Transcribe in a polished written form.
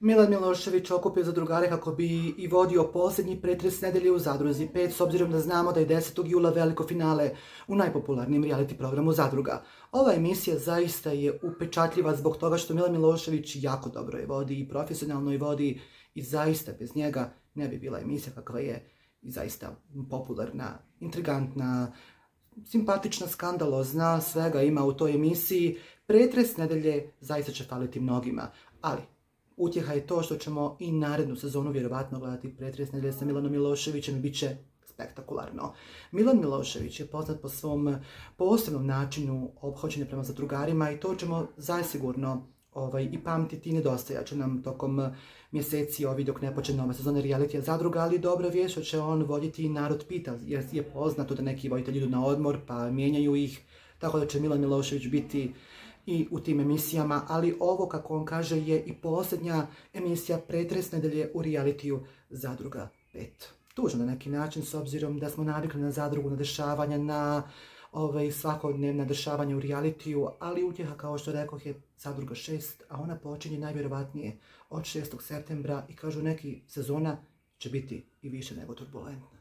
Milan Milošević okupio zadrugare kako bi i vodio posljednji pretres nedelje u Zadruzi 5, s obzirom da znamo da je 10. jula veliko finale u najpopularnijem reality programu Zadruga. Ova emisija zaista je upečatljiva zbog toga što Milan Milošević jako dobro je vodi i profesionalno je vodi i zaista bez njega ne bi bila emisija kakva je i zaista popularna, intrigantna, simpatična, skandalozna, svega ima u toj emisiji. Pretres nedelje zaista će faliti mnogima, ali utjeha je to što ćemo i narednu sezonu vjerovatno gledati pretres nedelje sa Milanom Miloševićem i bit će spektakularno. Milan Milošević je poznat po svom posebnom načinu ophođenja prema zadrugarima i to ćemo zasigurno i pamtiti i nedostajat će nam tokom mjeseci dok ne počne nova sezona realitija Zadruga, ali dobra vijest što će on voditi i Narod pita, jer je poznato da neki voditelji idu na odmor pa mijenjaju ih, tako da će Milan Milošević biti i u tim emisijama, ali ovo, kako on kaže, je i posljednja emisija pretres nedelje u realitiju Zadruga 5. Tužno na neki način, s obzirom da smo navikli na Zadrugu, na dešavanja, na svakodnevna dešavanja u realitiju, ali utjeha, kao što rekoh, je Zadruga 6, a ona počinje najvjerovatnije od 6. septembra i kažu neki sezona će biti i više nego turbulentna.